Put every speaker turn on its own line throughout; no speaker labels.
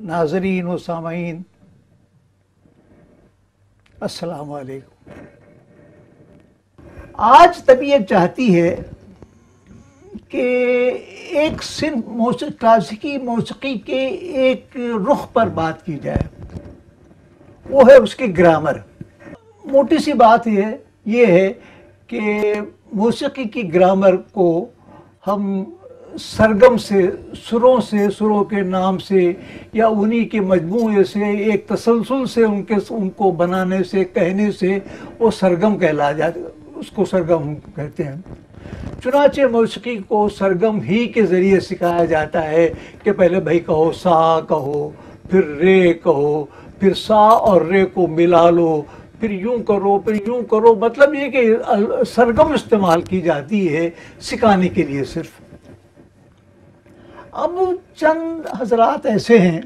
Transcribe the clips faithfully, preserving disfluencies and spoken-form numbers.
नाज़रीन व सामाईन, अस्सलामु अलैकुम। आज तबीयत चाहती है कि एक सिंध मौसीकी क्लासिकी मौसीकी के एक रुख पर बात की जाए, वो है उसकी ग्रामर। मोटी सी बात है ये है कि मौसीकी की ग्रामर को हम सरगम से, सुरों से, सुरों के नाम से या उन्हीं के मजमूए से, एक तसलसल से उनके उनको बनाने से, कहने से वो सरगम कहला जाता, उसको सरगम कहते हैं। चुनाचे मौसीकी को सरगम ही के ज़रिए सिखाया जाता है कि पहले भाई कहो सा कहो, फिर रे कहो, फिर सा और रे को मिला लो, फिर यूं करो, फिर यूं करो। मतलब ये कि सरगम इस्तेमाल की जाती है सिखाने के लिए सिर्फ। अब चंद हजरात ऐसे हैं,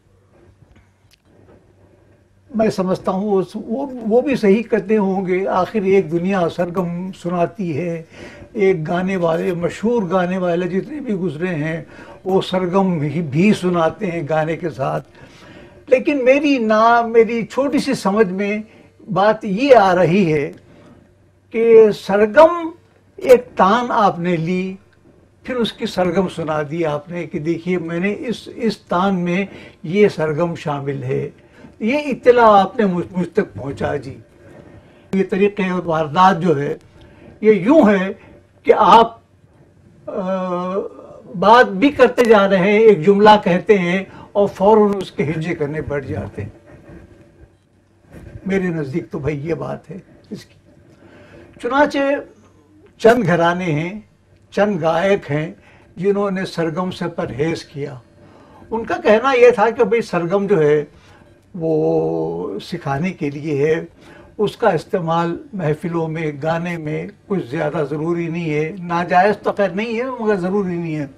मैं समझता हूँ वो वो वो भी सही करते होंगे। आखिर एक दुनिया सरगम सुनाती है, एक गाने वाले, मशहूर गाने वाले जितने भी गुजरे हैं वो सरगम ही भी सुनाते हैं गाने के साथ। लेकिन मेरी ना मेरी छोटी सी समझ में बात ये आ रही है कि सरगम एक तान आपने ली, फिर उसकी सरगम सुना दी आपने कि देखिए मैंने इस इस तान में ये सरगम शामिल है। ये इत्तला आपने मुझ मुझ तक पहुंचा जी। ये तरीक़े वारदात जो है ये यूं है कि आप आ, बात भी करते जा रहे हैं, एक जुमला कहते हैं और फौरन उसके हिज्जे करने बैठ जाते हैं। मेरे नज़दीक तो भाई ये बात है इसकी। चुनाचे चंद घराने हैं, चंद गायक हैं जिन्होंने सरगम से परहेज किया। उनका कहना यह था कि भाई सरगम जो है वो सिखाने के लिए है, उसका इस्तेमाल महफिलों में, गाने में कुछ ज़्यादा ज़रूरी नहीं है। नाजायज़ तो खैर नहीं है मगर ज़रूरी नहीं है।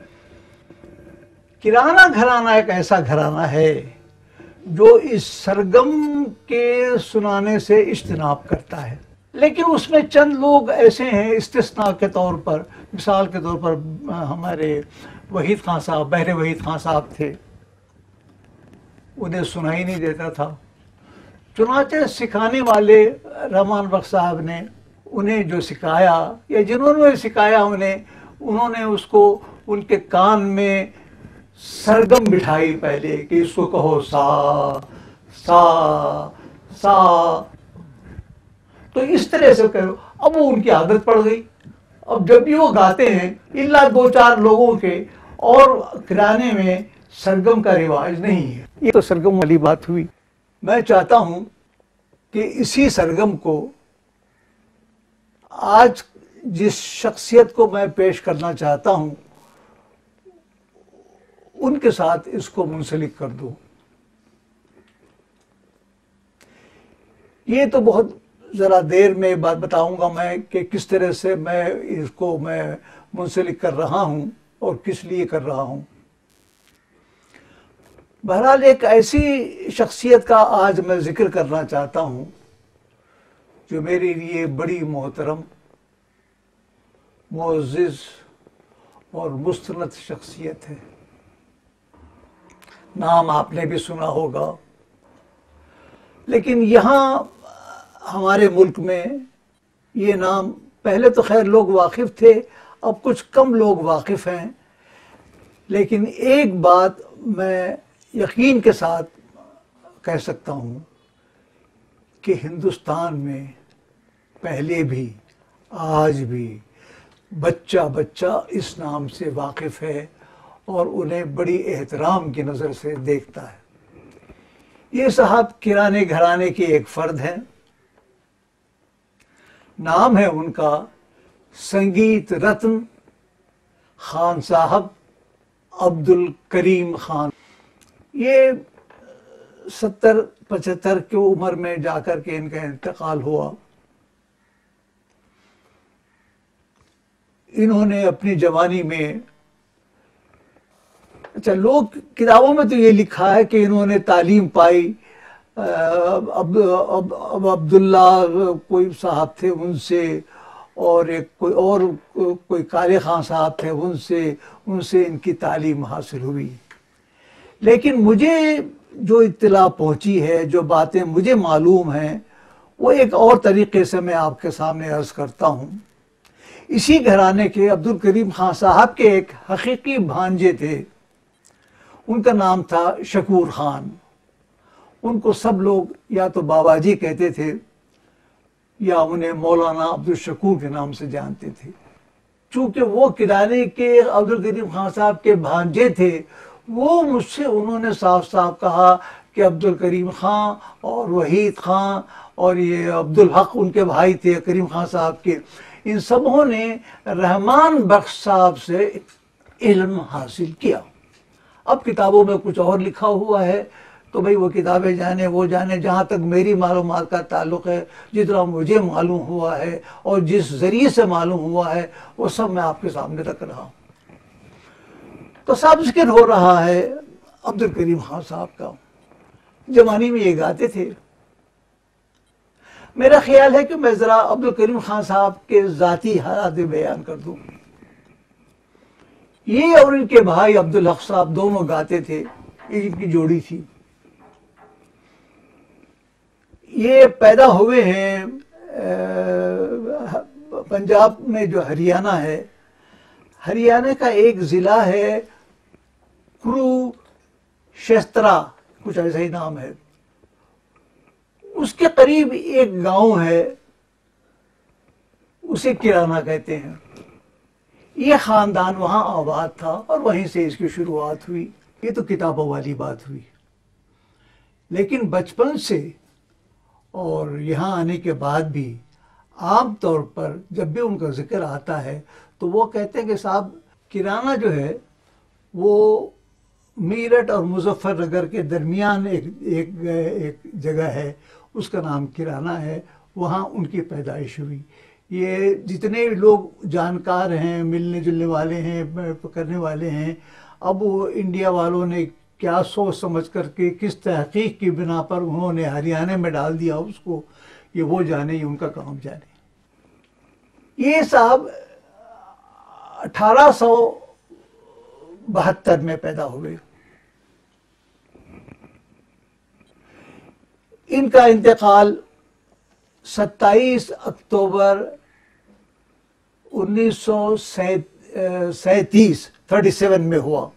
किराना घराना एक ऐसा घराना है जो इस सरगम के सुनाने से इज्तनाब करता है, लेकिन उसमें चंद लोग ऐसे हैं इस्तिस्ना के तौर पर। मिसाल के तौर पर हमारे वहीद खान साहब, बहरे वहीद खान साहब थे, उन्हें सुनाई नहीं देता था। चुनाचे सिखाने वाले रहमान बख्श साहब ने उन्हें जो सिखाया या जिन्होंने सिखाया उन्हें, उन्होंने उसको उनके कान में सरगम बिठाई पहले कि इसको कहो सा सा सा, तो इस तरह से करो। अब वो उनकी आदत पड़ गई। अब जब भी वो गाते हैं, इल्ला दो चार लोगों के और किराने में सरगम का रिवाज नहीं है। ये तो सरगम वाली बात हुई। मैं चाहता हूं कि इसी सरगम को आज जिस शख्सियत को मैं पेश करना चाहता हूं उनके साथ इसको मुंसलिक कर दूं। ये तो बहुत ज़रा देर में बात बताऊंगा मैं कि किस तरह से मैं इसको मैं मुंसलिक कर रहा हूं और किस लिए कर रहा हूं। बहरहाल एक ऐसी शख्सियत का आज मैं जिक्र करना चाहता हूं जो मेरे लिए बड़ी मोहतरम, मुअज़्ज़िज़ और मुस्तनद शख्सियत है। नाम आपने भी सुना होगा, लेकिन यहाँ हमारे मुल्क में ये नाम पहले तो खैर लोग वाकिफ़ थे, अब कुछ कम लोग वाकिफ़ हैं। लेकिन एक बात मैं यकीन के साथ कह सकता हूँ कि हिंदुस्तान में पहले भी आज भी बच्चा बच्चा इस नाम से वाकिफ़ है और उन्हें बड़ी एहतराम की नज़र से देखता है। ये साहब किराने घराने के एक फ़र्द हैं। नाम है उनका संगीत रत्न खान साहब अब्दुल करीम खान। ये सत्तर पचहत्तर की उम्र में जाकर के इनका इंतकाल हुआ। इन्होंने अपनी जवानी में, अच्छा लोग किताबों में तो ये लिखा है कि इन्होंने तालीम पाई अब अब अब अब्दुल्ला कोई साहब थे उनसे, और एक कोई और कोई काले खान साहब थे उनसे उनसे इनकी तालीम हासिल हुई। लेकिन मुझे जो इत्तला पहुंची है, जो बातें मुझे मालूम हैं, वो एक और तरीके से मैं आपके सामने अर्ज करता हूँ। इसी घराने के अब्दुल करीम खान साहब के एक हकीकी भांजे थे, उनका नाम था शकूर खान। उनको सब लोग या तो बाबा जी कहते थे या उन्हें मौलाना अब्दुल शकूर के नाम से जानते थे। चूँकि वो किराने के अब्दुल करीम खान साहब के भांजे थे, वो मुझसे उन्होंने साफ साफ कहा कि अब्दुल करीम खान और वहीद खान और ये अब्दुल हक उनके भाई थे करीम खान साहब के, इन सबों ने रहमान बख्श साहब से इल्म हासिल किया। अब किताबों में कुछ और लिखा हुआ है, तो भाई वो किताबें जाने वो जाने। जहाँ तक मेरी मालूमात का ताल्लुक़ है, जितना मुझे मालूम हुआ है और जिस ज़रिए से मालूम हुआ है, वो सब मैं आपके सामने रख रहा हूँ। तो साहब जिक्र हो रहा है अब्दुल करीम खान साहब का। जवानी में ये गाते थे। मेरा ख्याल है कि मैं ज़रा अब्दुल करीम खान साहब के ज़ाती हालात बयान कर दूँ। ये और इनके भाई अब्दुल हक साहब दोनों गाते थे, इनकी जोड़ी थी। ये पैदा हुए हैं पंजाब में, जो हरियाणा है, हरियाणा का एक ज़िला है कुरुक्षेत्र, कुछ ऐसा ही नाम है। उसके करीब एक गांव है, उसे किराना कहते हैं। ये ख़ानदान वहाँ आबाद था और वहीं से इसकी शुरुआत हुई। ये तो किताबों वाली बात हुई। लेकिन बचपन से और यहाँ आने के बाद भी आम तौर पर जब भी उनका जिक्र आता है तो वो कहते हैं कि साहब किराना जो है वो मीरठ और मुजफ्फरनगर के दरमियान एक एक एक जगह है, उसका नाम किराना है। वहाँ उनकी पैदाइश हुई। ये जितने लोग जानकार हैं, मिलने जुलने वाले हैं, करने वाले हैं, अब वो इंडिया वालों ने क्या सोच समझ करके किस तहकीक की बिना पर उन्होंने हरियाणा में डाल दिया उसको, ये वो जाने, ये उनका काम जाने। ये साहब अठारह सौ बहत्तर में पैदा हुए। इनका इंतकाल सत्ताईस अक्टूबर उन्नीस सौ सैंतीस थर्टी सेवन में हुआ।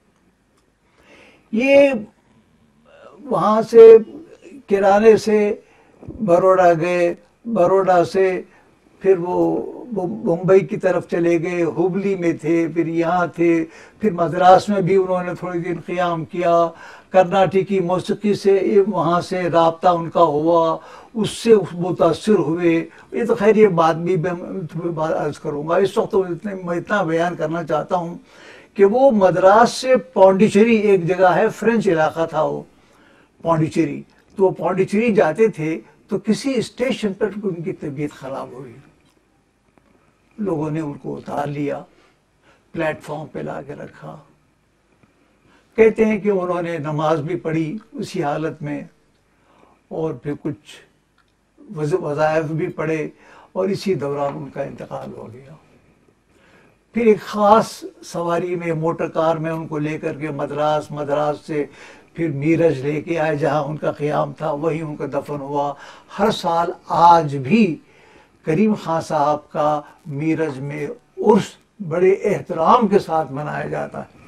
ये वहाँ से किराने से बड़ौदा गए, बड़ौदा से फिर वो मुंबई की तरफ चले गए, हुबली में थे, फिर यहाँ थे, फिर मद्रास में भी उन्होंने थोड़ी दिन क़ियाम किया। कर्नाटकी मौसीकी से वहाँ से राब्ता उनका हुआ, उससे मुतासिर हुए। ये तो खैर ये बात भी मैं अर्ज़ करूँगा। इस वक्त तो इतने मैं इतना बयान करना चाहता हूँ कि वो मद्रास से पौंडीचेरी, एक जगह है, फ्रेंच इलाका था वो पौंडीचेरी, तो वो पौंडीचेरी जाते थे तो किसी स्टेशन पर उनकी तबीयत ख़राब हुई। लोगों ने उनको उतार लिया, प्लेटफॉर्म पे ला के रखा। कहते हैं कि उन्होंने नमाज भी पढ़ी उसी हालत में और फिर कुछ वज़ाइफ भी पढ़े और इसी दौरान उनका इंतकाल हो गया। फिर एक ख़ास सवारी में, मोटर कार में उनको लेकर के मद्रास, मद्रास से फिर मीरज लेके आए जहाँ उनका क़ियाम था, वहीं उनका दफन हुआ। हर साल आज भी करीम खान साहब का मीरज में उर्स बड़े एहतराम के साथ मनाया जाता है।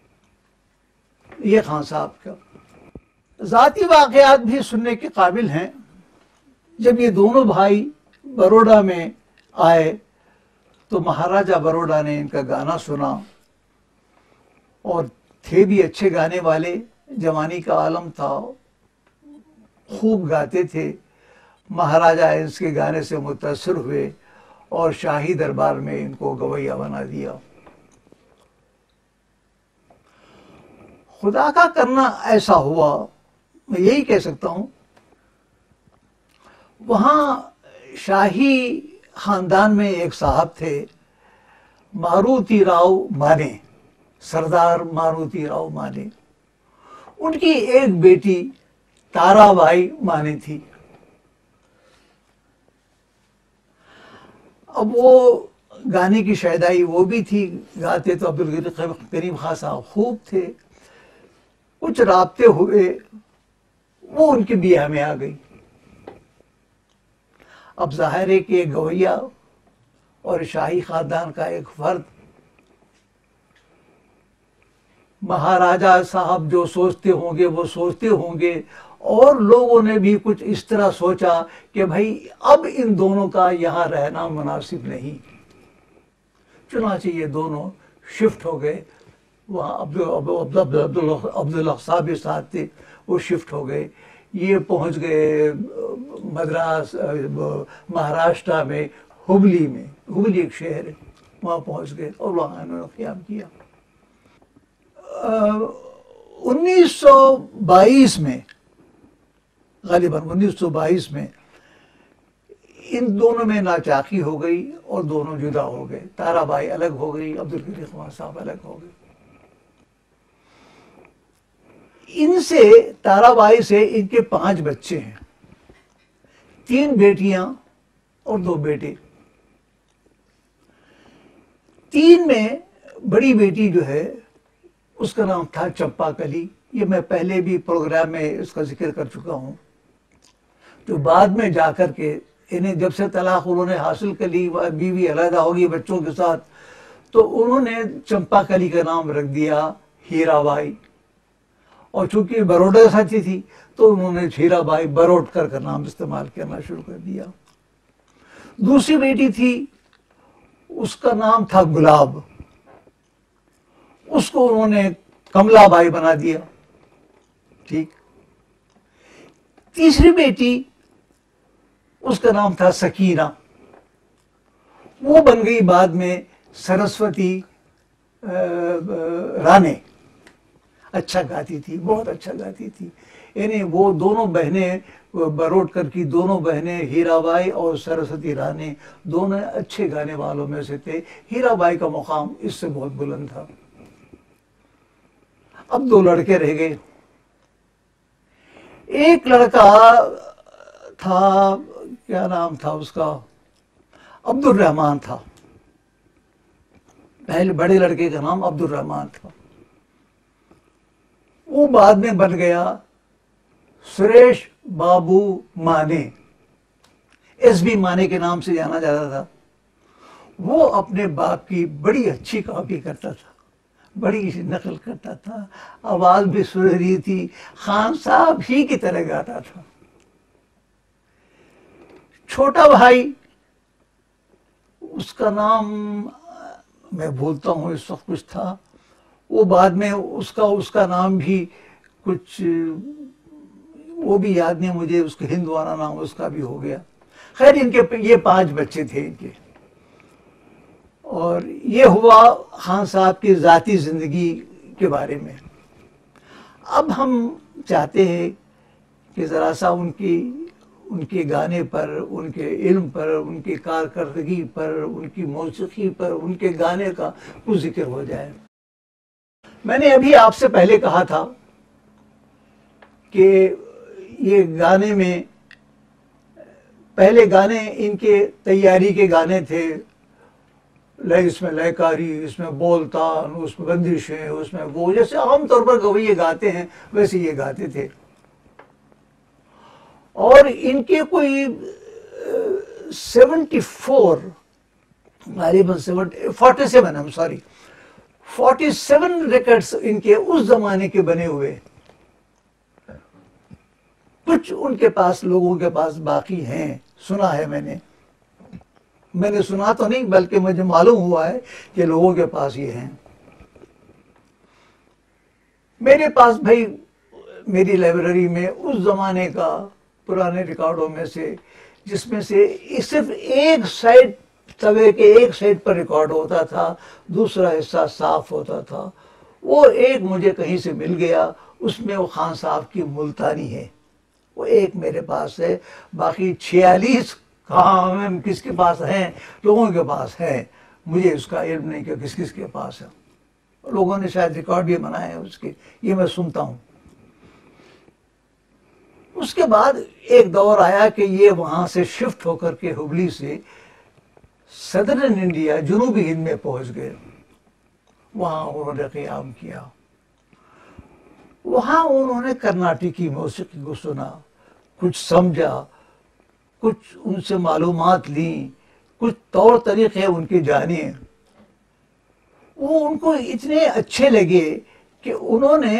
ये खान साहब का ज़ाती वाक़यात भी सुनने के काबिल हैं। जब ये दोनों भाई बड़ौदा में आए तो महाराजा बड़ौदा ने इनका गाना सुना और थे भी अच्छे गाने वाले, जवानी का आलम था, खूब गाते थे। महाराजा इसके गाने से मुतासिर हुए और शाही दरबार में इनको गवैया बना दिया। खुदा का करना ऐसा हुआ, मैं यही कह सकता हूँ। वहाँ शाही ख़ानदान में एक साहब थे, मारुति राव माने, सरदार मारुति राव माने। उनकी एक बेटी ताराबाई माने थी। अब वो गाने की शायदाई वो भी थी, गाते तो अब्दुल करीम खान साहब खूब थे। कुछ राब्ते हुए, वो उनकी बिया में आ गई। अब जाहिर है कि एक गवैया और शाही खानदान का एक फर्द, महाराजा साहब जो सोचते होंगे वो सोचते होंगे, और लोगों ने भी कुछ इस तरह सोचा कि भाई अब इन दोनों का यहाँ रहना मुनासिब नहीं। चुनांचे ये दोनों शिफ्ट हो गए वहाँ। अब्दुल अब्दुल अब्दुल साहब के साथ थे, वो शिफ्ट हो गए। ये पहुँच गए मद्रास, महाराष्ट्र में हुबली में, हुबली एक शहर है, वहाँ पहुँच गए और वहाँ इन्होंने क़याम किया। उन्नीस सौ बाईस में, गालिबन उन्नीस सौ बाईस में इन दोनों में नाचाकी हो गई और दोनों जुदा हो गए। ताराबाई अलग हो गई, अब्दुल करीम खान साहब अलग हो गए। इनसे, ताराबाई से इनके पांच बच्चे हैं, तीन बेटियां और दो बेटे। तीन में बड़ी बेटी जो है उसका नाम था चंपा कली। ये मैं पहले भी प्रोग्राम में इसका जिक्र कर चुका हूँ। तो बाद में जाकर के इन्हें जब से तलाक उन्होंने हासिल कर ली, बीवी अलहदा होगी बच्चों के साथ, तो उन्होंने चंपा कली का नाम रख दिया हीराबाई। और चूंकि बड़ौदा साथी थी तो उन्होंने हीराबाई बरोटकर का नाम इस्तेमाल करना शुरू कर दिया। दूसरी बेटी थी, उसका नाम था गुलाब, उसको उन्होंने कमलाबाई बना दिया। ठीक। तीसरी बेटी, उसका नाम था सकीना, वो बन गई बाद में सरस्वती राणे। अच्छा गाती थी, बहुत अच्छा गाती थी। यानी वो दोनों बहनें, बरोटकर की दोनों बहनें, हीराबाई और सरस्वती राणे, दोनों अच्छे गाने वालों में से थे। हीराबाई का मुकाम इससे बहुत बुलंद था। अब दो लड़के रह गए। एक लड़का था, क्या नाम था उसका, अब्दुल रहमान था। पहले बड़े लड़के का नाम अब्दुल रहमान था। वो बाद में बन गया सुरेश बाबू माने, एस बी माने के नाम से जाना जाता था। वो अपने बाप की बड़ी अच्छी कॉपी करता था, बड़ी नकल करता था, आवाज भी सुरीली थी, खान साहब ही की तरह गाता था। छोटा भाई, उसका नाम मैं भूलता हूँ इस वक्त, कुछ था, वो बाद में उसका उसका नाम भी कुछ, वो भी याद नहीं मुझे, उसका हिंदवाना नाम उसका भी हो गया। खैर, इनके ये पांच बच्चे थे इनके। और ये हुआ खान साहब की ज़ाती ज़िंदगी के बारे में। अब हम चाहते हैं कि ज़रा सा उनकी उनके गाने पर, उनके इल्म पर, उनकी कारकर्दगी पर, उनकी मौसीकी पर, उनके गाने का कुछ जिक्र हो जाए। मैंने अभी आपसे पहले कहा था कि ये गाने में, पहले गाने इनके तैयारी के गाने थे, लय इसमें लयकारी, इसमें बोलतान, उसमें बंदिशें, उसमें वो, जैसे आमतौर पर गवैये गाते हैं वैसे ये गाते थे। और इनके कोई सेवेंटी फोर, गालिबन seventy forty seven, hmm sorry forty seven records इनके उस जमाने के बने हुए। कुछ उनके पास, लोगों के पास बाकी हैं, सुना है मैंने मैंने सुना तो नहीं बल्कि मुझे मालूम हुआ है कि लोगों के पास ये हैं। मेरे पास भाई, मेरी लाइब्रेरी में उस जमाने का पुराने रिकॉर्डों में से, जिसमें से सिर्फ एक साइड, तवे के एक साइड पर रिकॉर्ड होता था, दूसरा हिस्सा साफ होता था, वो एक मुझे कहीं से मिल गया। उसमें वो खान साहब की मुल्तानी है, वो एक मेरे पास है। बाकी छियालीस कहाँ में किसके पास हैं, लोगों के पास है, मुझे उसका इल्म नहीं कि किस किस के पास है। लोगों ने शायद रिकॉर्ड भी बनाए हैं उसके, ये मैं सुनता हूँ। उसके बाद एक दौर आया कि ये वहाँ से शिफ्ट होकर के हुबली से सदर्न इंडिया, जुनूबी हिंद में पहुँच गए। वहाँ उन्होंने क़याम किया। वहाँ उन्होंने कर्नाटकी मौसीकी को सुना, कुछ समझा, कुछ उनसे मालूमात ली, कुछ तौर तरीक़े उनके जाने। वो उनको इतने अच्छे लगे कि उन्होंने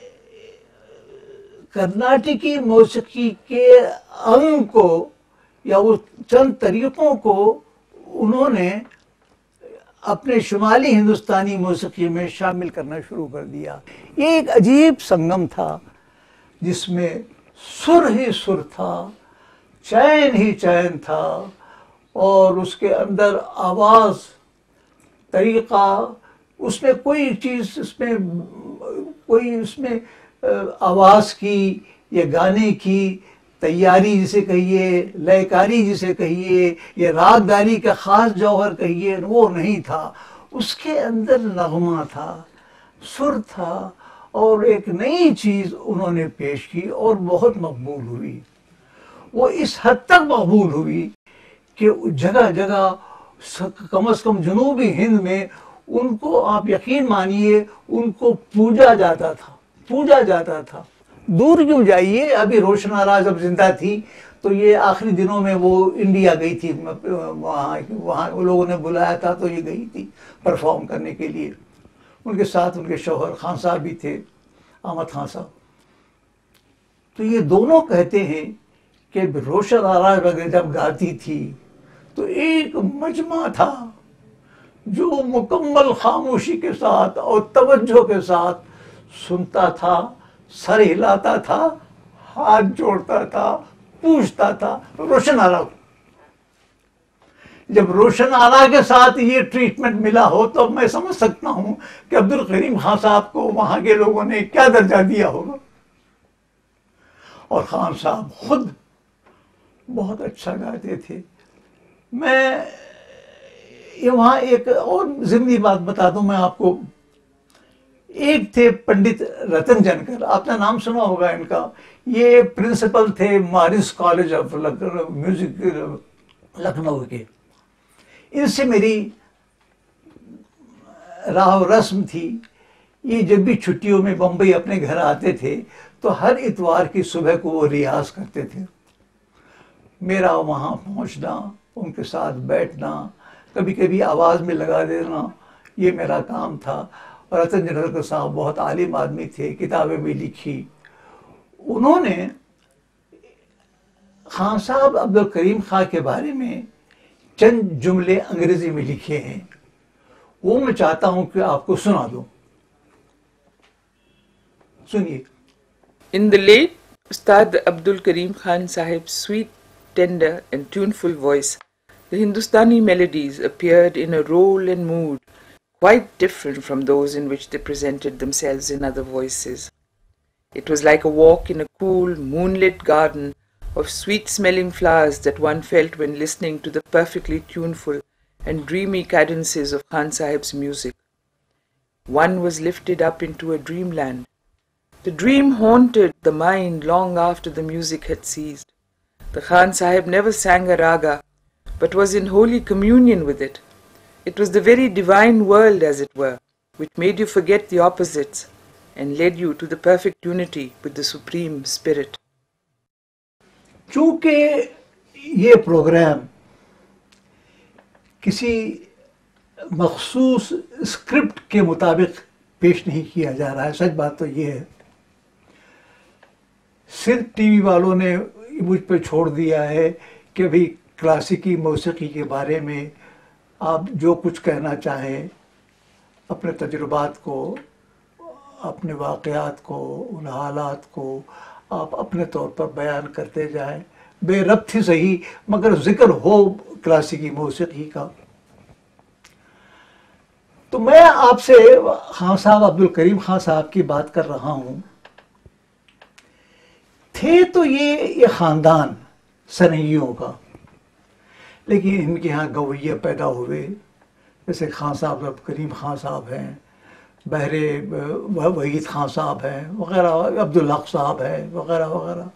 कर्नाटकी मौसीकी के अंग को या उस चंद तरीक़ों को उन्होंने अपने शुमाली हिंदुस्तानी मौसीकी में शामिल करना शुरू कर दिया। ये एक अजीब संगम था जिसमें सुर ही सुर था, चैन ही चैन था, और उसके अंदर आवाज़, तरीक़ा, उसमें कोई चीज़, उसमें कोई उसमें आवाज़ की या गाने की तैयारी जिसे कहिए, लयकारी जिसे कहिए, या रागदारी का ख़ास जौहर कहिए, वो नहीं था। उसके अंदर नगमा था, सुर था, और एक नई चीज़ उन्होंने पेश की और बहुत मकबूल हुई। वो इस हद तक मकबूल हुई कि जगह जगह, कम अज़ कम जनूबी हिंद में, उनको आप यकीन मानिए उनको पूजा जाता था, पूजा जाता था। दूर क्यों जाइए, अभी रोशन आरा जब जिंदा थी तो ये आखिरी दिनों में वो इंडिया गई थी, वहाँ वहाँ वो लोगों ने बुलाया था तो ये गई थी परफॉर्म करने के लिए। उनके साथ उनके शौहर खान साहब भी थे, अहमद खान साहब। तो ये दोनों कहते हैं कि रोशन आरा वगैरह जब गाती थी तो एक मजमा था जो मुकम्मल खामोशी के साथ और तवज्जो के साथ सुनता था, सर हिलाता था, हाथ जोड़ता था, पूछता था। रोशन आरा, जब रोशन आरा के साथ ये ट्रीटमेंट मिला हो तो मैं समझ सकता हूं कि अब्दुल करीम खान साहब को वहां के लोगों ने क्या दर्जा दिया होगा। और खान साहब खुद बहुत अच्छा गाते थे। मैं ये वहाँ एक और ज़िमनी बात बता दूं मैं आपको। एक थे पंडित रतन जनकर, आपने नाम सुना होगा इनका। ये प्रिंसिपल थे मारिस कॉलेज ऑफ म्यूजिक लखनऊ के। इनसे मेरी राह रस्म थी। ये जब भी छुट्टियों में बम्बई अपने घर आते थे तो हर इतवार की सुबह को वो रियाज करते थे। मेरा वहाँ पहुँचना, उनके साथ बैठना, कभी कभी आवाज़ में लगा देना, ये मेरा काम था। और रतन जनकर साहब बहुत आलिम आदमी थे, किताबें भी लिखी उन्होंने। खान साहब अब्दुल करीम खां के बारे में चंद जुमले अंग्रेजी में लिखे हैं, वो मैं चाहता हूं कि आपको सुना दूं। सुनिए।
In the late Ustad Abdul Karim Khan Sahib's sweet, tender and tuneful voice, the Hindustani melodies appeared in a role and mood quite different from those in which they presented themselves in other voices. It was like a walk in a cool, moonlit garden of sweet-smelling flowers that one felt when listening to the perfectly tuneful and dreamy cadences of Khan Sahib's music. One was lifted up into a dreamland. The dream haunted the mind long after the music had ceased. The Khan Sahib never sang a raga, but was in holy communion with it. It was the very divine world, as it were, which made you forget the opposites and led you to the perfect unity with the Supreme Spirit.
चूँकि ये programme किसी मखसूस script के मुताबिक पेश नहीं किया जा रहा है, सच बात तो ये है। सिंध टीवी वालों ने मुझ पर छोड़ दिया है कि भाई क्लासिकी मौसीकी के बारे में आप जो कुछ कहना चाहें, अपने तजुर्बात को, अपने वाक़यात को, उन हालात को आप अपने तौर पर बयान करते जाएं, बेरब्त ही सही, मगर जिक्र हो क्लासिकी मौसीकी का। तो मैं आपसे खान साहब, अब्दुल करीम खान साहब की बात कर रहा हूँ। थे तो ये ये ख़ानदान सनैयों का, लेकिन इनके यहाँ गवैये पैदा हुए, जैसे खान साहब अब्दुल करीम खान साहब हैं, बहरे वहीद खान साहब हैं वग़ैरह, अब्दुल हक साहब हैं वग़ैरह वग़ैरह।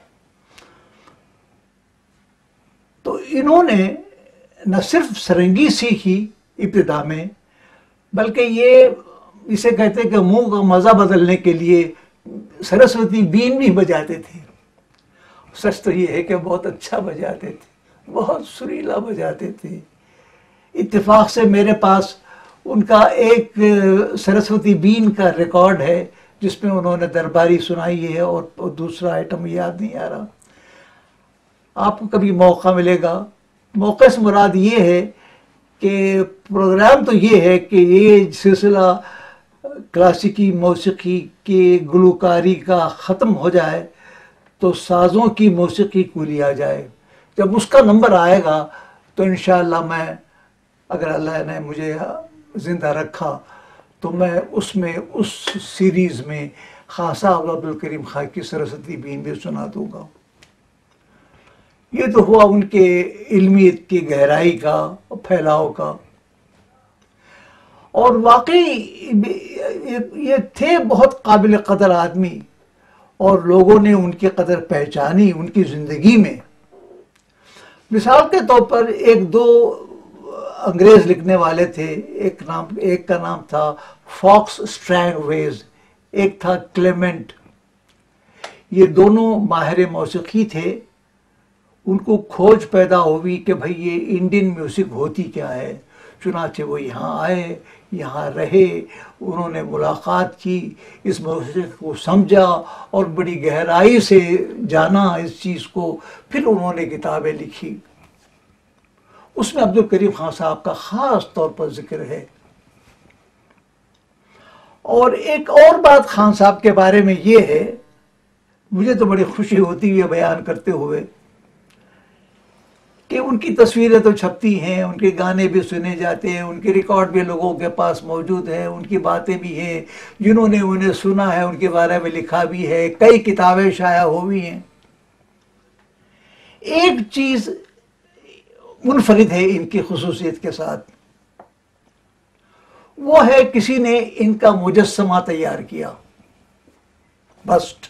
तो इन्होंने न सिर्फ सरंगी सीखी इब्तिदा में, बल्कि ये इसे कहते हैं कि मुंह का मज़ा बदलने के लिए सरस्वती बीन भी बजाते थे। सच तो ये है कि बहुत अच्छा बजाते थे, बहुत सुरीला बजाते थे। इत्तेफाक से मेरे पास उनका एक सरस्वती बीन का रिकॉर्ड है जिसमें उन्होंने दरबारी सुनाई है, और, और दूसरा आइटम याद नहीं आ रहा। आपको कभी मौका मिलेगा, मौके से मुराद ये है कि प्रोग्राम तो ये है कि ये सिलसिला क्लासिकी मौसीकी की गुलकारी का ख़त्म हो जाए तो साज़ों की मौसीकी को लिया जाए। जब उसका नंबर आएगा तो इंशाअल्लाह मैं, अगर अल्लाह ने मुझे ज़िंदा रखा, तो मैं उसमें उस सीरीज़ में खान साहब अब्दुल करीम खान की सरस्वती बीन भी सुना दूँगा। ये तो हुआ उनके इल्मियत की गहराई का, फैलाव का। और वाकई ये थे बहुत काबिल कदर आदमी, और लोगों ने उनकी कदर पहचानी उनकी ज़िंदगी में। मिसाल के तौर पर एक दो अंग्रेज़ लिखने वाले थे, एक नाम एक का नाम था फॉक्स स्ट्रैंगवेज, एक था क्लेमेंट। ये दोनों माहिर मौसीकी थे। उनको खोज पैदा हुई कि भाई ये इंडियन म्यूज़िक होती क्या है। चुनाचे वो यहाँ आए, यहाँ रहे, उन्होंने मुलाकात की, इस मौसीकी को समझा और बड़ी गहराई से जाना इस चीज़ को। फिर उन्होंने किताबें लिखी, उसमें अब्दुल करीम खान साहब का ख़ास तौर पर जिक्र है। और एक और बात खान साहब के बारे में ये है, मुझे तो बड़ी खुशी होती है बयान करते हुए कि उनकी तस्वीरें तो छपती हैं, उनके गाने भी सुने जाते हैं, उनके रिकॉर्ड भी लोगों के पास मौजूद हैं, उनकी बातें भी हैं, जिन्होंने उन्हें सुना है उनके बारे में लिखा भी है, कई किताबें शाया हुई हैं। एक चीज़ मुनफरिद है इनकी खुसूसियत के साथ, वो है किसी ने इनका मुजस्समा तैयार किया, बस्ट।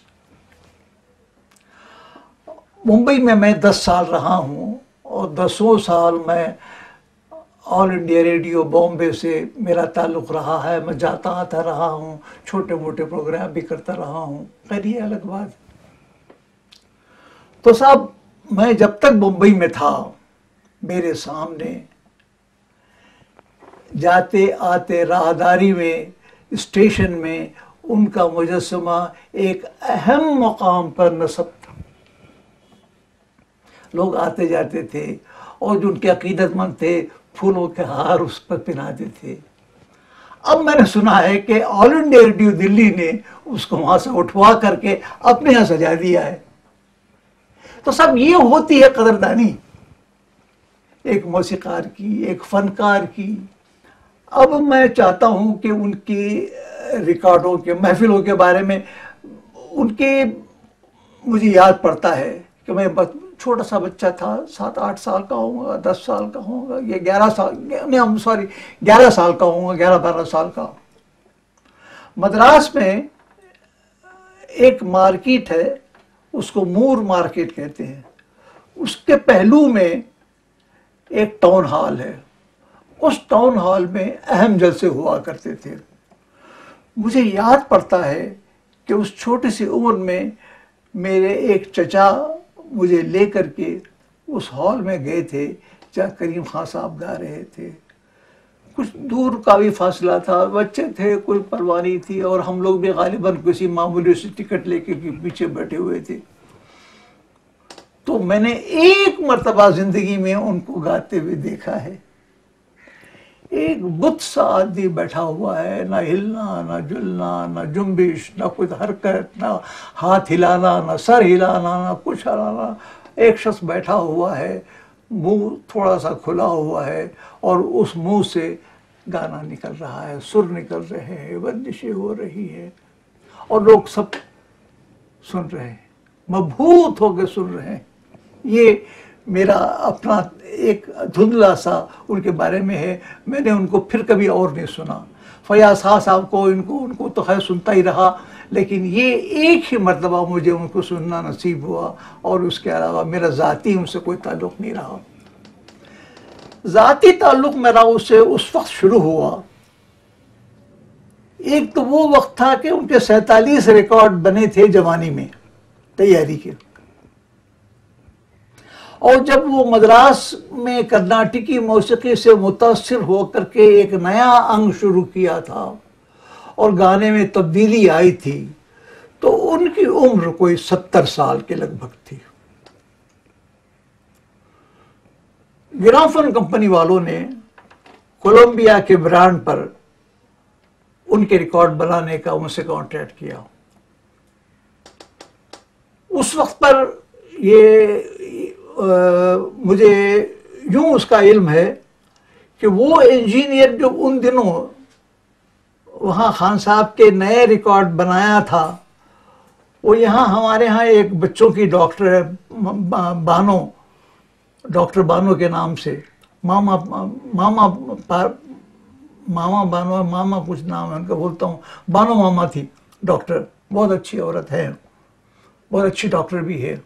मुंबई में मैं दस साल रहा हूँ और दसों साल मैं ऑल इंडिया रेडियो बॉम्बे से मेरा ताल्लुक़ रहा है। मैं जाता आता रहा हूँ, छोटे मोटे प्रोग्राम भी करता रहा हूँ, खैर ये अलग बात। तो साहब, मैं जब तक मुंबई में था, मेरे सामने जाते आते राहदारी में, स्टेशन में उनका मुजस्समा एक अहम मकाम पर नस्ब था। लोग आते जाते थे और जो उनके अकीदतमंद थे फूलों के हार उस पर पहनाते थे। अब मैंने सुना है कि ऑल इंडिया रेडियो दिल्ली ने उसको वहाँ से उठवा करके अपने यहाँ सजा दिया है। तो सब ये होती है कदरदानी एक मौसीकार की, एक फनकार की। अब मैं चाहता हूँ कि उनकी रिकॉर्डों के, महफिलों के बारे में उनके, मुझे याद पड़ता है कि मैं छोटा सा बच्चा था, सात आठ साल का होऊंगा, दस साल का होऊंगा, ये ग्यारह साल नहीं हम सॉरी ग्यारह साल का होऊंगा, ग्यारह बारह साल का। मद्रास में एक मार्केट है, उसको मूर मार्केट कहते हैं। उसके पहलू में एक टाउन हॉल है। उस टाउन हॉल में अहम जलसे हुआ करते थे। मुझे याद पड़ता है कि उस छोटी सी उम्र में मेरे एक चचा मुझे लेकर के उस हॉल में गए थे जहाँ करीम खान साहब गा रहे थे। कुछ दूर का भी फासला था, बच्चे थे, कोई परवाह नहीं थी, और हम लोग भी गालिबन किसी मामूली सी टिकट लेके पीछे बैठे हुए थे। तो मैंने एक मर्तबा जिंदगी में उनको गाते हुए देखा है। एक बुत सा आदमी बैठा हुआ है, ना हिलना, ना जुलना, ना जुम्बिश, ना कुछ हरकत, ना हाथ हिलाना, ना सर हिलाना, ना कुछ हिलाना। एक शख्स बैठा हुआ है, मुंह थोड़ा सा खुला हुआ है, और उस मुंह से गाना निकल रहा है, सुर निकल रहे हैं, बंदिशें हो रही है, और लोग सब सुन रहे हैं, मबहूत होकर सुन रहे हैं। ये मेरा अपना एक धुंधला सा उनके बारे में है। मैंने उनको फिर कभी और नहीं सुना। फयाज खां साहब को, इनको उनको तो खैर सुनता ही रहा, लेकिन ये एक ही मर्तबा मुझे उनको सुनना नसीब हुआ, और उसके अलावा मेरा ज़ाती उनसे कोई ताल्लुक़ नहीं रहा। ज़ाती ताल्लुक़ मेरा उससे उस वक्त शुरू हुआ एक तो वो वक्त था कि उनके सैतालीस रिकॉर्ड बने थे जवानी में तैयारी के, और जब वो मद्रास में कर्नाटकी मौसीकी से मुतासिर होकर के एक नया अंग शुरू किया था और गाने में तब्दीली आई थी, तो उनकी उम्र कोई सत्तर साल के लगभग थी। ग्रामोफोन कंपनी वालों ने कोलंबिया के ब्रांड पर उनके रिकॉर्ड बनाने का उनसे कॉन्ट्रैक्ट किया। उस वक्त पर ये आ, मुझे यूं उसका इल्म है कि वो इंजीनियर जो उन दिनों वहाँ खान साहब के नए रिकॉर्ड बनाया था, वो यहाँ हमारे यहाँ एक बच्चों की डॉक्टर है, बानो, डॉक्टर बानो के नाम से, मामा मामा पार, मामा बानो, मामा कुछ नाम है उनका, बोलता हूँ बानो मामा थी डॉक्टर, बहुत अच्छी औरत है, बहुत अच्छी डॉक्टर भी है।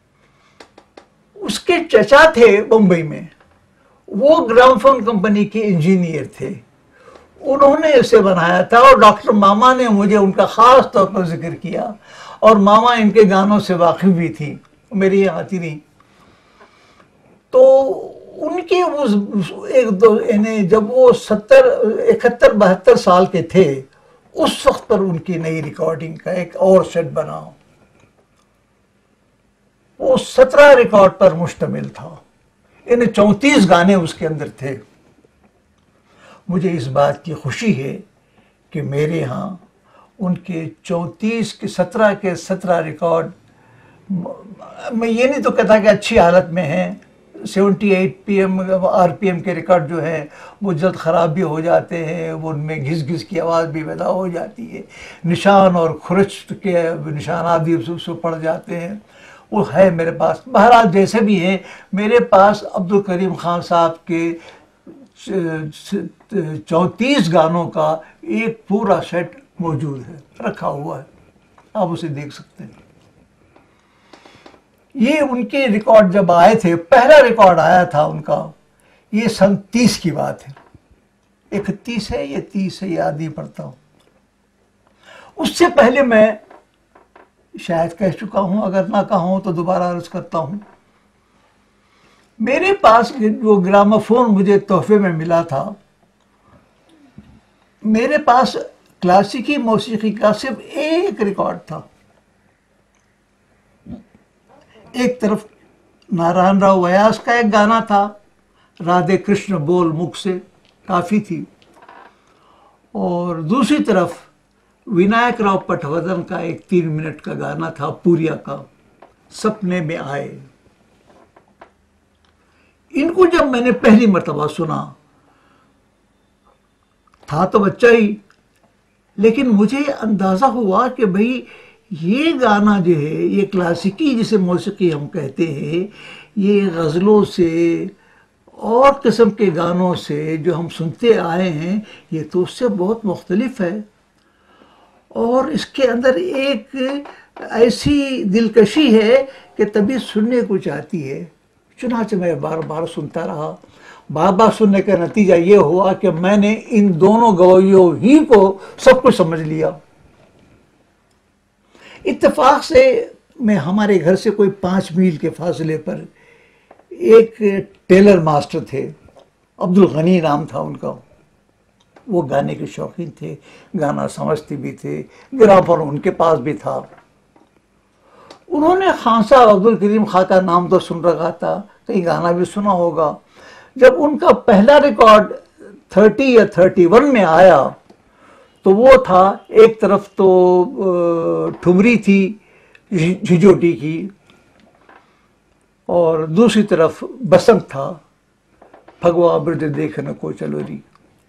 उसके चचा थे बम्बई में, वो ग्रामोफोन कंपनी के इंजीनियर थे, उन्होंने इसे बनाया था। और डॉक्टर मामा ने मुझे उनका ख़ास तौर पर जिक्र किया, और मामा इनके गानों से वाकिफ भी थी, मेरी यहाँ आती नहीं। तो उनके उस एक दो इन्हें जब वो सत्तर इकहत्तर बहत्तर साल के थे, उस वक्त पर उनकी नई रिकॉर्डिंग का एक और सेट बना, वो सत्रह रिकॉर्ड पर मुश्तमिल था। इन्हें चौंतीस गाने उसके अंदर थे। मुझे इस बात की खुशी है कि मेरे यहाँ उनके चौंतीस के सत्रह के सत्रह रिकॉर्ड, मैं ये नहीं तो कहता कि अच्छी हालत में हैं, अठहत्तर पीएम आरपीएम के रिकॉर्ड जो है वो जल्द ख़राब भी हो जाते हैं, वो उनमें घिस घिस की आवाज़ भी पैदा हो जाती है, निशान और खुरच के निशानात भी उससे पड़ जाते हैं, वो है मेरे पास। बहरहाल जैसे भी है, मेरे पास अब्दुल करीम खान साहब के चौंतीस गानों का एक पूरा सेट मौजूद है, रखा हुआ है, आप उसे देख सकते हैं। ये उनके रिकॉर्ड जब आए थे, पहला रिकॉर्ड आया था उनका, ये सन तीस की बात है, इकतीस है ये तीस है, याद नहीं पड़ता हूँ। उससे पहले मैं शायद कह चुका हूं, अगर ना कहा हूं तो दोबारा अर्ज करता हूं। मेरे पास जो ग्रामोफोन मुझे तोहफे में मिला था, मेरे पास क्लासिकी मौसीकी का सिर्फ एक रिकॉर्ड था। एक तरफ नारायण राव व्यास का एक गाना था, राधे कृष्ण बोल मुख से, काफ़ी थी, और दूसरी तरफ विनायक राव पटवर्धन का एक तीन मिनट का गाना था, पूरिया का, सपने में आए। इनको जब मैंने पहली मर्तबा सुना, था तो बच्चा ही, लेकिन मुझे अंदाज़ा हुआ कि भाई ये गाना जो है, ये क्लासिकी जिसे मौसीकी हम कहते हैं, ये गज़लों से और किस्म के गानों से जो हम सुनते आए हैं, ये तो उससे बहुत मुख्तलिफ है, और इसके अंदर एक ऐसी दिलकशी है कि तभी सुनने को चाहती है। चुनाचे मैं बार बार सुनता रहा, बार बार सुनने का नतीजा ये हुआ कि मैंने इन दोनों गवैयों ही को सब कुछ समझ लिया। इत्तेफाक से मैं, हमारे घर से कोई पाँच मील के फासले पर एक टेलर मास्टर थे, अब्दुल गनी नाम था उनका, वो गाने के शौकीन थे, गाना समझते भी थे, ग्रामोफोन उनके पास भी था। उन्होंने खान साहब अब्दुल करीम खां का नाम तो सुन रखा था, कहीं गाना भी सुना होगा। जब उनका पहला रिकॉर्ड तीस या इकतीस में आया, तो वो था, एक तरफ तो ठुमरी थी झिझोटी की, और दूसरी तरफ बसंत था, फगवा ब्रज देखने को चलोरी।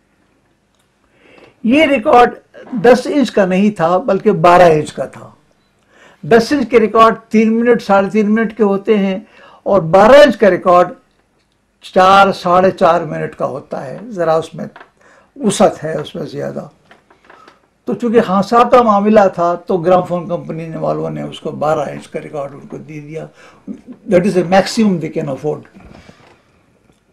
ये रिकॉर्ड दस इंच का नहीं था, बल्कि बारह इंच का था। दस इंच के रिकॉर्ड तीन मिनट साढ़े तीन मिनट के होते हैं, और बारह इंच का रिकॉर्ड चार साढ़े चार मिनट का होता है, ज़रा उसमें वसअत है, उसमें ज़्यादा। तो चूंकि खान साहब का मामला था, तो ग्रामोफोन कंपनी ने वालों ने उसको बारह इंच का रिकॉर्ड उनको दे दिया। That is a maximum they can afford.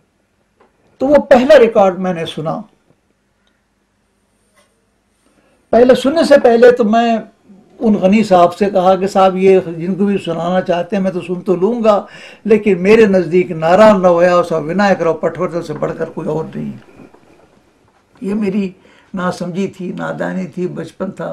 तो वो पहला रिकॉर्ड मैंने सुना। पहले सुनने से पहले तो मैं उन गनी साहब से कहा कि साहब ये जिनको भी सुनाना चाहते हैं मैं तो सुन तो लूँगा, लेकिन मेरे नज़दीक नारायण राव है और विनायक राव पटवर्धन से बढ़कर कोई और नहीं। ये मेरी नासमझी थी, नादानी थी, बचपन था।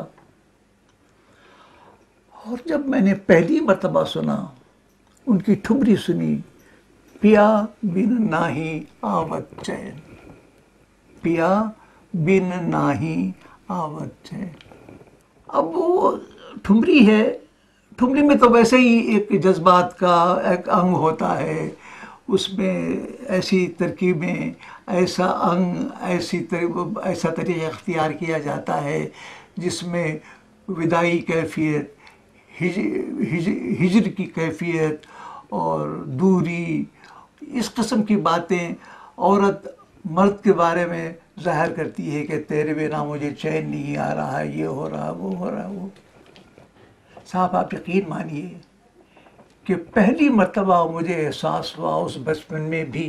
और जब मैंने पहली मर्तबा सुना, उनकी ठुमरी सुनी, पिया बिन नाही आवत चैन, पिया बिन नाही आवत चैन। अब वो ठुमरी है, ठुमरी में तो वैसे ही एक जज्बात का एक अंग होता है, उसमें ऐसी तरकीबें, ऐसा अंग, ऐसी तर, ऐसा तरीक़ा इख्तियार किया जाता है जिसमें विदाई कैफियत, हिज, हिज, हिजर की कैफियत और दूरी, इस किस्म की बातें औरत मर्द के बारे में ज़ाहिर करती है कि तेरे बिना मुझे चैन नहीं आ रहा है, ये हो रहा, वो हो रहा, वो। साहब आप यकीन मानिए कि पहली मर्तबा मुझे एहसास हुआ उस बचपन में भी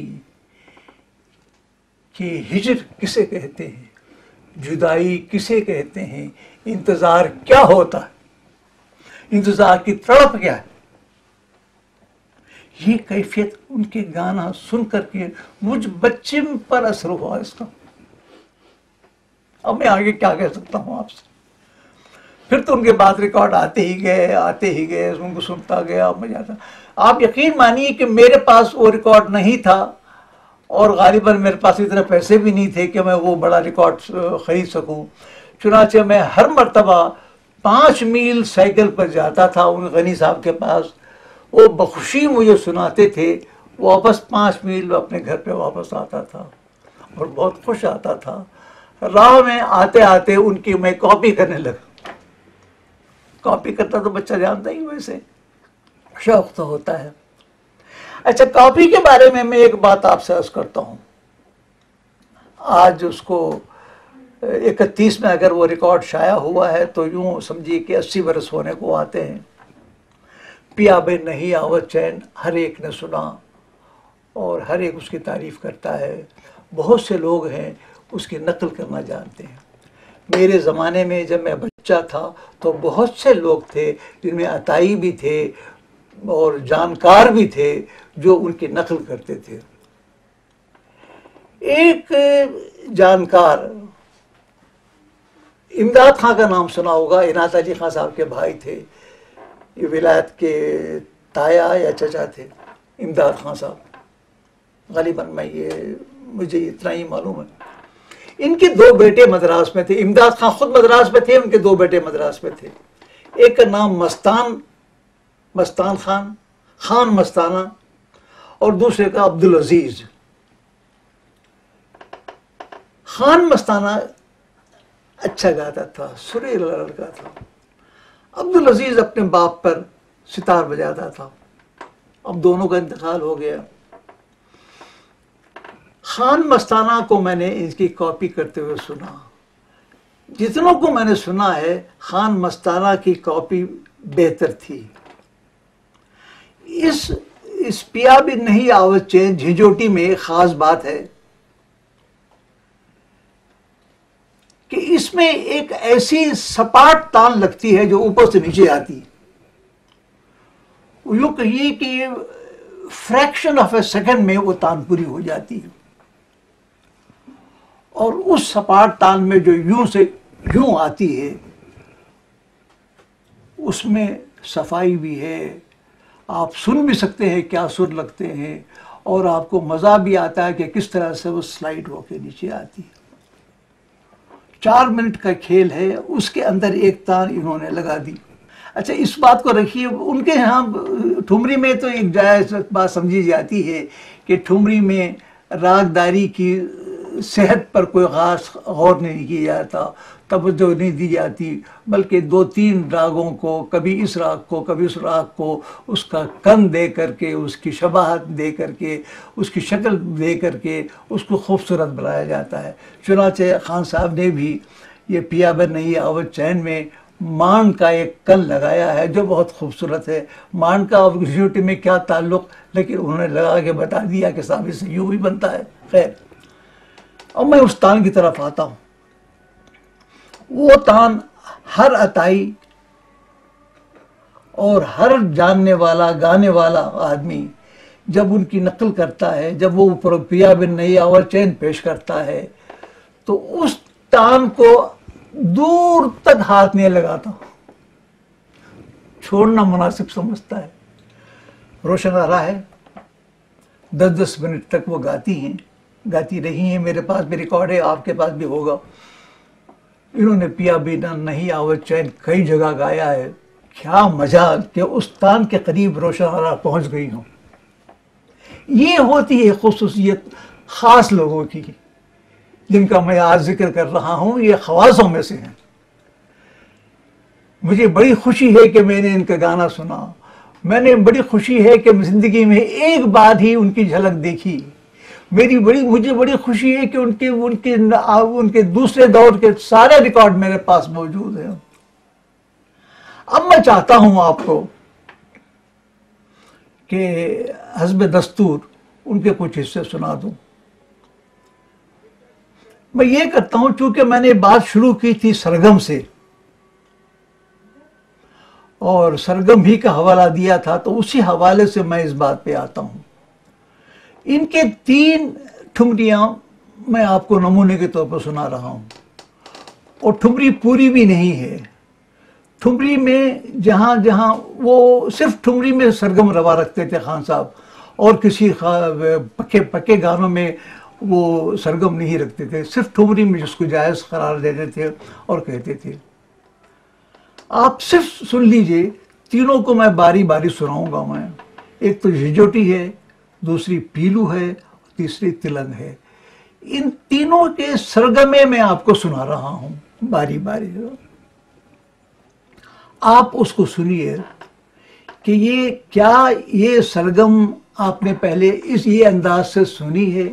कि हिजर किसे कहते हैं, जुदाई किसे कहते हैं, इंतज़ार क्या होता है, इंतज़ार की तड़प क्या है। ये कैफियत उनके गाना सुन करके मुझ बच्चे पर असर हुआ इसका। अब मैं आगे क्या कह सकता हूँ आपसे। फिर तो उनके बाद रिकॉर्ड आते ही गए, आते ही गए, उनको सुनता गया, मजा आता। आप यकीन मानिए कि मेरे पास वो रिकॉर्ड नहीं था और गालिबन मेरे पास इतने पैसे भी नहीं थे कि मैं वो बड़ा रिकॉर्ड ख़रीद सकूं। चुनाचे मैं हर मर्तबा पाँच मील साइकिल पर जाता था उन गनी साहब के पास, वो बखुशी मुझे सुनाते थे, वापस पाँच मील अपने घर पे वापस आता था और बहुत खुश आता था। राह में आते आते उनकी मैं कॉपी करने लगा। कॉपी करता तो बच्चा जानता ही, वैसे शौक तो होता है। अच्छा, कॉपी के बारे में मैं एक बात आपसे अर्ज करता हूँ। आज उसको इकतीस में अगर वो रिकॉर्ड शाया हुआ है तो यूँ समझिए कि अस्सी बरस होने को आते हैं। पिया बिन नहीं आवत चैन हर एक ने सुना और हर एक उसकी तारीफ़ करता है। बहुत से लोग हैं उसकी नकल करना जानते हैं। मेरे ज़माने में जब मैं बच्चा था तो बहुत से लोग थे जिनमें अताई भी थे और जानकार भी थे जो उनकी नकल करते थे। एक जानकार इमदाद खां का नाम सुना होगा, इनायत अली खां साहब के भाई थे, ये विलायत के ताया या चचा थे इमदाद खां साहब। गालिबन मैं ये मुझे इतना ही मालूम है। इनके दो बेटे मद्रास में थे। इमदाद खां खुद मद्रास में थे, उनके दो बेटे मद्रास में थे। एक का नाम मस्तान मस्तान खान खान मस्ताना और दूसरे का अब्दुल अजीज। खान मस्ताना अच्छा गाता था, सुरीला लड़का था। अब्दुल अजीज अपने बाप पर सितार बजाता था। अब दोनों का इंतकाल हो गया। खान मस्ताना को मैंने इसकी कॉपी करते हुए सुना। जितनों को मैंने सुना है खान मस्ताना की कॉपी बेहतर थी। इस इस पिया भी नहीं आवत चैन झिझोटी में एक खास बात है कि इसमें एक ऐसी सपाट तान लगती है जो ऊपर से नीचे आती है। यूँ कहिए कि फ्रैक्शन ऑफ ए सेकंड में वो तान पूरी हो जाती है और उस सपाट तान में जो यूं से यूं आती है उसमें सफाई भी है। आप सुन भी सकते हैं क्या सुर लगते हैं और आपको मज़ा भी आता है कि किस तरह से वो स्लाइड होकर नीचे आती है। चार मिनट का खेल है, उसके अंदर एक तान इन्होंने लगा दी। अच्छा, इस बात को रखिए, उनके यहाँ ठुमरी में तो एक जायज़ बात समझी जाती है कि ठुमरी में रागदारी की सेहत पर कोई ख़ास गौर नहीं किया जाता, तवज्जो नहीं दी जाती, बल्कि दो तीन रागों को, कभी इस राग को कभी उस राग को, उसका कन दे करके, उसकी शबाहत दे करके, उसकी शक्ल दे करके उसको खूबसूरत बनाया जाता है। चुनाचे खान साहब ने भी ये पिया बिन नहीं आवत चैन में मान का एक कन लगाया है जो बहुत खूबसूरत है। मान का और झिझोटी में क्या ताल्लुक़, लेकिन उन्होंने लगा के बता दिया कि साहब इससे यूँ भी बनता है। खैर, अब मैं उस तान की तरफ आता हूँ। वो तान हर अताई और हर जानने वाला गाने वाला आदमी जब उनकी नकल करता है, जब वो ऊपर पिया बिन नई आवर चैन पेश करता है, तो उस तान को दूर तक हाथ नहीं लगाता, छोड़ना मुनासिब समझता है। रोशन आ रहा है, दस दस मिनट तक वो गाती हैं, गाती रही हैं। मेरे पास भी रिकॉर्ड है, आपके पास भी होगा। इन्होंने पिया बिना नहीं आवर चैन कई जगह गाया है। क्या मजा कि उस तान के करीब रोशन आ रहा पहुंच गई हूं। ये होती है खुसूसियत खास लोगों की, जिनका मैं आज जिक्र कर रहा हूं। ये खवासों में से हैं। मुझे बड़ी खुशी है कि मैंने इनका गाना सुना। मैंने बड़ी खुशी है कि जिंदगी में एक बार ही उनकी झलक देखी। मेरी बड़ी मुझे बड़ी खुशी है कि उनके उनके उनके दूसरे दौर के सारे रिकॉर्ड मेरे पास मौजूद हैं। अब मैं चाहता हूं आपको कि हस्ब दस्तूर उनके कुछ हिस्से सुना दूं। मैं ये करता हूं, चूंकि मैंने बात शुरू की थी सरगम से और सरगम ही का हवाला दिया था, तो उसी हवाले से मैं इस बात पे आता हूं। इनके तीन ठुमरियां मैं आपको नमूने के तौर पर सुना रहा हूं, और ठुमरी पूरी भी नहीं है। ठुमरी में जहां जहां वो सिर्फ ठुमरी में सरगम रवा रखते थे खान साहब, और किसी पक्के पक्के गानों में वो सरगम नहीं रखते थे, सिर्फ ठुमरी में जिसको जायज़ करार देते थे और कहते थे। आप सिर्फ सुन लीजिए, तीनों को मैं बारी बारी सुनाऊंगा मैं। एक तो झिझोटी है, दूसरी पीलू है, तीसरी तिलंग है। इन तीनों के सरगमे मैं आपको सुना रहा हूं बारी बारी। आप उसको सुनिए कि ये क्या ये सरगम आपने पहले इस ये अंदाज से सुनी है।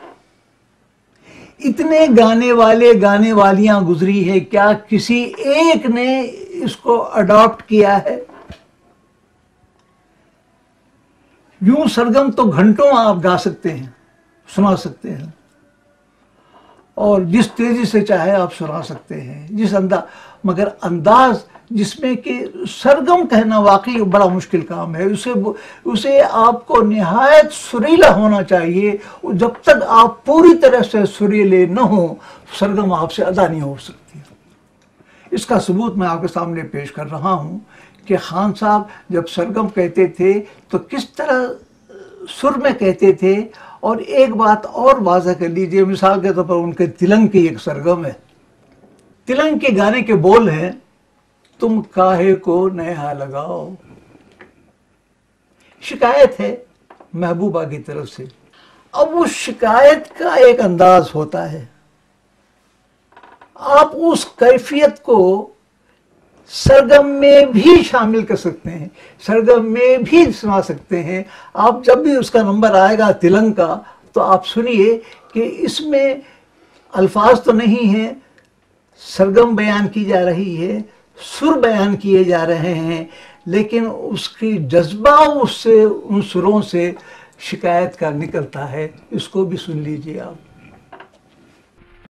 इतने गाने वाले गाने वालियां गुजरी है, क्या किसी एक ने इसको अडॉप्ट किया है? यूं सरगम तो घंटों आप गा सकते हैं, सुना सकते हैं, और जिस तेजी से चाहे आप सुना सकते हैं, जिस अंदाज, मगर अंदाज जिसमें कि सरगम कहना वाकई बड़ा मुश्किल काम है। उसे उसे आपको निहायत सुरीला होना चाहिए। जब तक आप पूरी तरह से सुरीले न हो, सरगम आपसे अदा नहीं हो सकती। इसका सबूत मैं आपके सामने पेश कर रहा हूं कि खान साहब जब सरगम कहते थे तो किस तरह सुर में कहते थे। और एक बात और वाज़ह कर लीजिए, मिसाल के तौर पर उनके तिलंग की एक सरगम है। तिलंग के गाने के बोल हैं, तुम काहे को नेहा लगाओ। शिकायत है महबूबा की तरफ से। अब उस शिकायत का एक अंदाज होता है, आप उस कैफियत को सरगम में भी शामिल कर सकते हैं, सरगम में भी सुना सकते हैं। आप जब भी उसका नंबर आएगा तिलंग का, तो आप सुनिए कि इसमें अल्फाज तो नहीं है, सरगम बयान की जा रही है, सुर बयान किए जा रहे हैं, लेकिन उसकी जज्बा उससे उन सुरों से शिकायत का निकलता है। इसको भी सुन लीजिए आप।